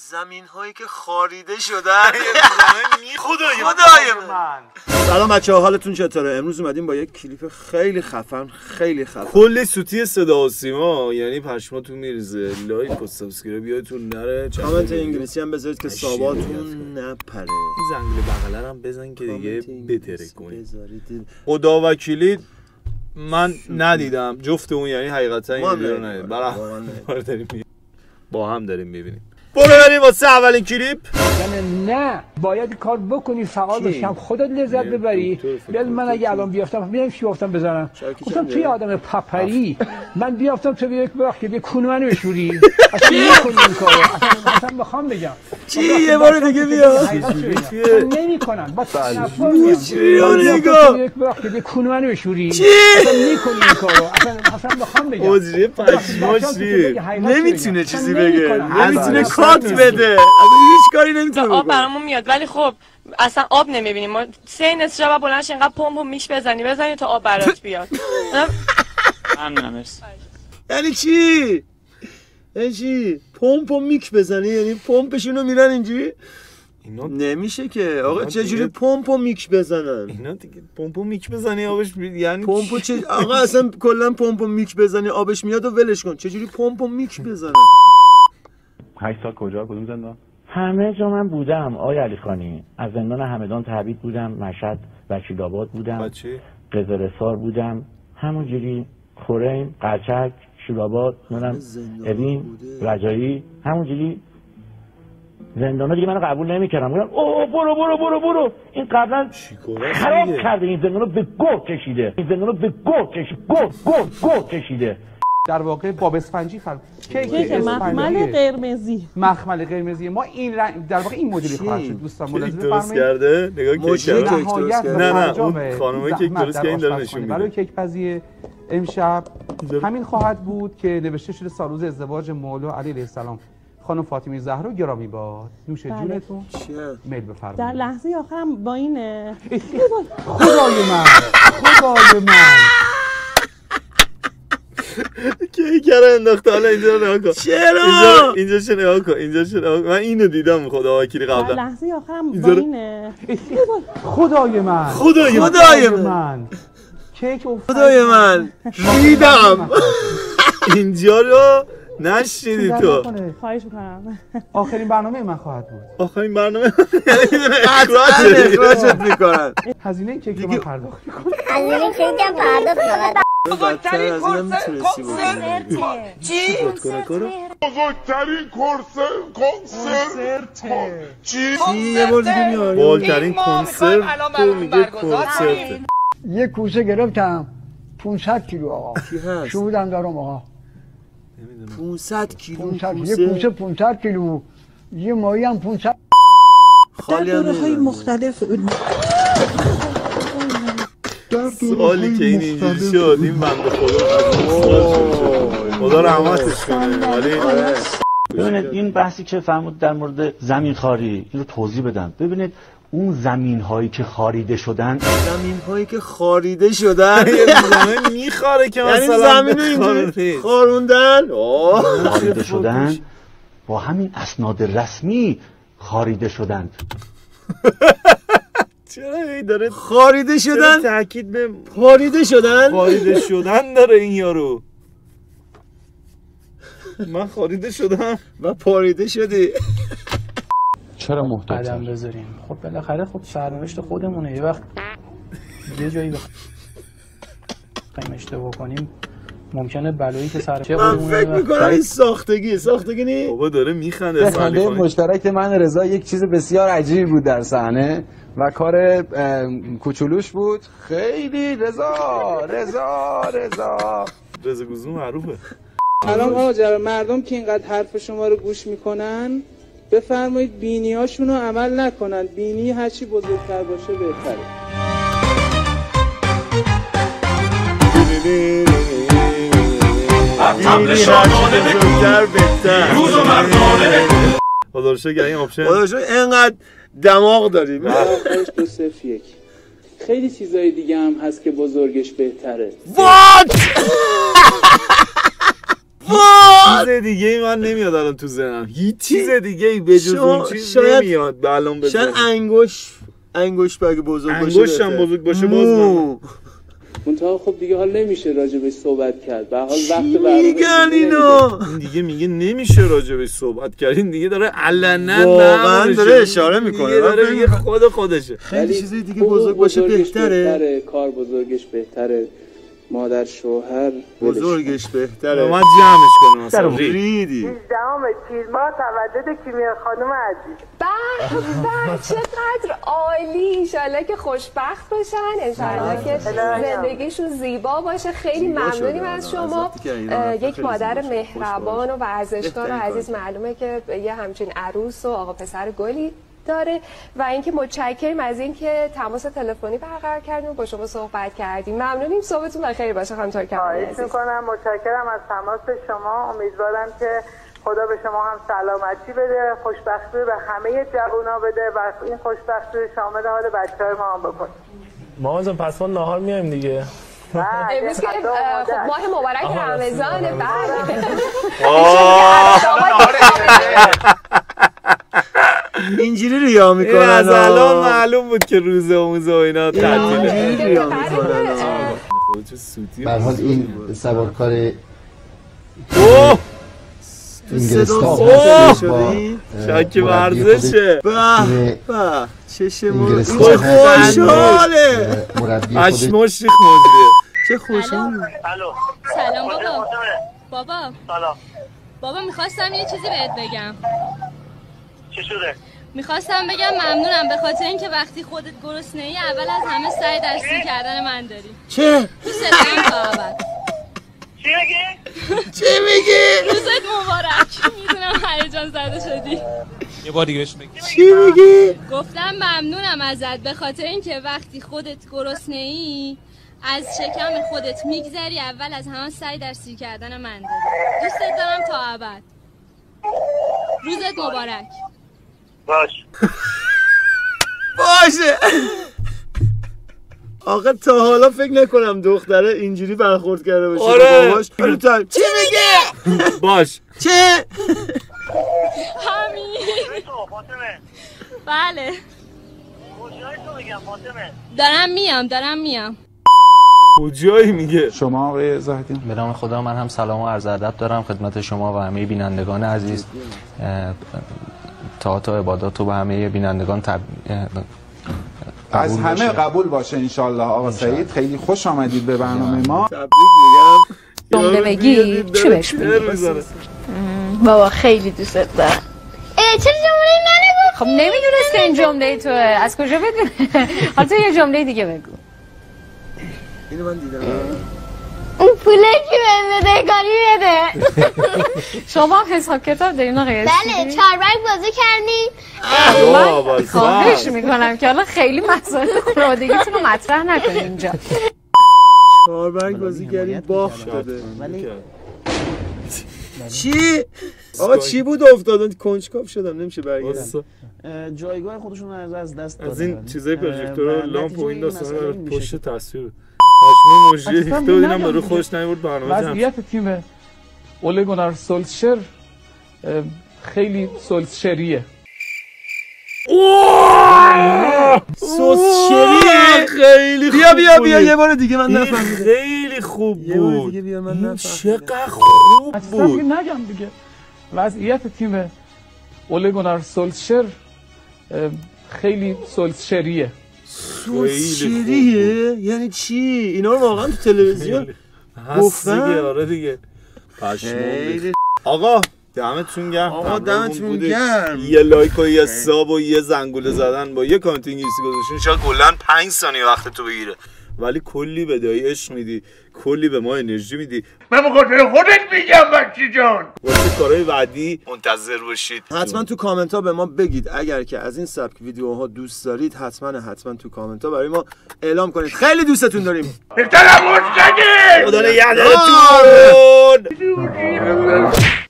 زمین هایی که خاریده شدن. خدای من. سلام بچه‌ها، حالتون چطوره؟ امروز اومدیم با یک کلیپ خیلی خفن کل سوتی صدا و سیما، یعنی پشماتون میریزه. لایک و سابسکرایب یادتون نره. کامنت انگلیسی هم بذارید که ساباتون نپره. این زنگوله بغلر هم بزن که دیگه بتره کنید. خدا وکیلی من ندیدم جفت اون، یعنی حقیقتا این ویدیو رو ندیدم. با هم داریم میبینیم. برو بریم واسه اولین کلیپ. نه باید کار بکنی، فعال باشم، خودت لذت ببری. بل من اگه الان بیافتم میرم شیافتم بزنم، گفتم توی آدم پپری من بیافتم تو یک وقت که کونو منو بشوری. اصلا نمی‌کنی این کارو، اصلا میخوام بگم چی یه بار دیگه بیا. نمی‌کنن با تنفر میگم یک وقت که کونو منو بشوری. اصلا نمی‌کنی این کارو، اصلا میخوام بگم اوجری پشماش نمیتونه چیزی بگه، نمیتونه کات بده، اصلا هیچ کاری نمیتونه آب برامون میاد ولی خب اصلا آب نمیبینیم. ما 3 نصف شب بلندش اینقدر پمپ میش بزنی تا آب برات بیاد. ممنونم. یعنی چی؟ یعنی چی؟ پمپ و میک بزنی؟ یعنی پمپشونو میرن اینجوری؟ اینا نمیشه که آقا. چجوری پمپ و میک بزنن؟ اینا دیگه پمپ و میک بزنی آبش یعنی پمپ و چه آقا اصلا کلا پمپ و میک بزنی آبش میاد و ولش کن. چجوری پمپ و میک بزنن؟ 8 سال کجا کدوم زندان؟ همه جا من بودم آقای علی خانی. از زندان همدان تبعید بودم، مشهد وکیل‌آباد بودم، قزل‌سار بودم، همونجوری خریم، قرچک، شوراباد، نونم اوین، رجایی، همونجوری زندانا دیگه منو قبول نمی‌کردن. میگن اوه برو برو برو برو، این قبلا خراب کرده، این زندانو به گور کشیده، این زندانو به گور کشیده. در واقع باب اسفنجی کیک مخمل قرمزی، مخمل قرمزی ما این رنگ در واقع این مدلی خواهد شد. دوستان ملاحظه درست کرده نگاه کیک نه اون خانم کیک درست کرده این داره نشون میده. برای کیک پزی امشب همین خواهد بود که نوشته شده سالروز ازدواج مولا علی علیه السلام خانم فاطمه زهرا گرامی باد. نوش جونتون. میل بفرمایید. در لحظه آخرم با این خدای من کیک رو انداخته. حالا اینجا رو نگاه کن. چرا؟ اینجا نگاه کن. من اینو دیدم خدا وکیلی قبلا. در لحظه آخرم با این خدای من کیک خدای من ریدم. اینجا رو نشیدی تو. خواهش می‌کنم. آخرین برنامه من خواهد بود. آخرین برنامه اخراجت میکنن. هزینه کیک رو من پرداخت می‌کنم. هزینه کیک هم پرداخت. بزرگترین کنسرت چی؟ یه بار دیگه میاری. بالترین کنسرت تو میگه کنسرت. یه کوسه گرفتم 500 کیلو آقا. کی هست؟ شهودم دارم آقا. 500 کیلو یه کوسه 500 کیلو، یه ماهی هم 500. در دوره‌های مختلف سوالی که این اینجوری شد این بنده خدا رحمتش کنه. ولی ببینید این بحثی که فرمود در مورد زمین خاری، این رو توضیح بدم. ببینید اون زمین هایی که خاریده شدن زمین میخاره که مثلا زمین اینجوری خاروندن خاریده شدن با همین اسناد رسمی خاریده شدند. چرا این داره خاریده شدن؟ تاکید به خاریده شدن داره این یارو. من خاریده شدم و پاریده شدی. چرا محتاج قدم بذاریم؟ خب بالاخره خب سرنوشت خودمونه. یه وقت یه جایی بخوایم اشتباه کنیم ممکنه بلایی که سر چه من فکر میکنم این ساختگی نی؟ بابا داره میخنده. خنده مشترک من رضا یک چیز بسیار عجیبی بود در صحنه و کار کوچولوش بود. خیلی رضا گوزو معروفه. الان آقا مردم که اینقدر حرف شما رو گوش میکنن بفرمایید بینی هاشون رو عمل نکنن. بینی هرچی بزرگتر باشه بهتره. حمله شاهانه بهتر روز و مردانه. خدا رو شکر این آپشن خدا رو شکر اینقدر دماغ داریم. 201 خیلی چیزای دیگه هم هست که بزرگش بهتره. چیز دیگه ای من نمیاد الان تو ذهنم، هیچ چیز دیگه ای به جز اون چیز نمیاد به الان بزنم. شاید انگشت بگه بزرگ باشه، انگشتم بزرگ باشه باز من منتها خب دیگه حال نمیشه راجبش صحبت کرد. به حال وقت میگن اینا این دیگه میگه نمیشه راجبش صحبت کرد، این دیگه داره علنا واقعا داره اشاره میکنه، داره میگه خودشه. خیلی چیزای دیگه بزرگ باشه بهتره، کار بزرگش بهتره، مادر شوهر بزرگش بهتره. من جمعش کنم مثلا ریدی 18 تیر ماه تولد کیمیا خانم عزیز. به چقدر عالی، انشالله که خوشبخت باشن، انشالله که زندگیشون زیبا باشه. خیلی ممنونیم از شما، یک مادر مهربان و ورزشکار و عزیز. معلومه که یه همچین عروس و آقا پسر گلی داره و اینکه متشکریم از اینکه تماس تلفنی برقرار کردیم و با شما صحبت کردیم. ممنونیم، صبحتون بخیر باشه خانم ترکمانی. خواهش میکنم، متشکرم از تماس شما. امیدوارم که خدا به شما هم سلامتی بده، خوشبختی به همه جوونا بده و این خوشبختی شامل حال بچه‌های ما هم بکنه. مامان جان پس ما ناهار میایم دیگه. امروز که خب ماه مبارک رمضانه. بله اینجوری ریا میکنن، از الان معلوم بود که روز موزه و اینا تعطیله. اینجوری ریا میکنن. به هر حال این سوارکار انگلستان شاکی ورزشه. به چشم خوشحاله، اشماش ریخ موجیه. چه خوشحاله. سلام بابا. بابا میخواستم یه چیزی بهت بگم. چی شده؟ میخواستم بگم ممنونم به خاطر اینکه وقتی خودت گرسنه‌ای اول از همه سعی در سیر کردن من داری. چه؟ دوست دارم تا ابد. چی میگی؟ چی میگی؟ روزت مبارک. میدونم هیجان زده شدی. یه بار دیگه بهش بگی. چی میگی؟ گفتم ممنونم ازت به خاطر اینکه وقتی خودت گرسنه‌ای از شکم خودت میگذری اول از همه سعی در سیر کردن من داری. دوست دارم تا ابد. روزت مبارک. باشه. آقا تا حالا فکر نکنم دختره اینجوری برخورد کرده باشه. آره. چی میگه؟ باش. چه؟ همین. بله. دارم میام. کجایی میگه؟ شما آقای زاهدی؟ به نام خدا من هم سلام و عرض ادب دارم خدمت شما و همه بینندگان عزیز. طاعات و عبادات و به همه بینندگان از همه قبول باشه انشالله. آقا سعید خیلی خوش آمدید به برنامه ما. تبریک میگم. جمله بگی چی بهش میگی؟ بابا خیلی دوستت دارم. چه جمله نگو؟ خب نمیدونست که این جمله توه، از کجا بدونه؟ حالا تو یه جمله دیگه بگو. اینو من دیدم. اون پوله کی به بدهکاری بده؟ شما هم حساب کتاب دارین آقای؟ بله، چاربرگ بازی کردیم. من خواهش میکنم که حالا خیلی مسائل خانوادگیتون رو مطرح نکنید اینجا. چاربرگ بازی کردیم باخت داده. چی؟ آقا چی بود افتادن کنجکاو شدم نمیشه برگردم. جایگاه خودشون رو از دست دادن. از این چیزای پروژکتور لامپ و این داستانا پشت تصویر پشمه مجری ریخته بود اینم برای خودش نمیبرد برنامه جمع. وضعیت تیم اوله گونار سولشر خیلی سولشریه. سولشریه خیلی خوب. بیا یه بار دیگه من نفهمیدم. خیلی خوب بود. یه بار دیگه بیا من نفهمیدم. چقدر خوب بود. نگم دیگه. وضعیت تیم اوله گونار سولشر خیلی سولشریه. سولشریه؟ یعنی چی؟ اینا رو واقعا تو تلویزیون گفتن؟ آره دیگه. آقا دمتون گرم. آقا دمتون گرم. یه لایک و یه ساب و یه زنگوله زدن با یه کامنت انگلیسی گذاشتین شاید کلا 5 ثانیه وقت تو بگیره، ولی کلی به دایی عشق میدی، کلی به ما انرژی میدی. من به خاطر خودت میگم بچه جان. واسه کارهای بعدی منتظر باشید. حتما تو کامنت ها به ما بگید اگر که از این سبک ویدیوها دوست دارید. حتما تو کامنت ها برای ما اعلام کنید. خیلی دوستتون داریم. بهتر نباش نگید. خدا نگهدارتون.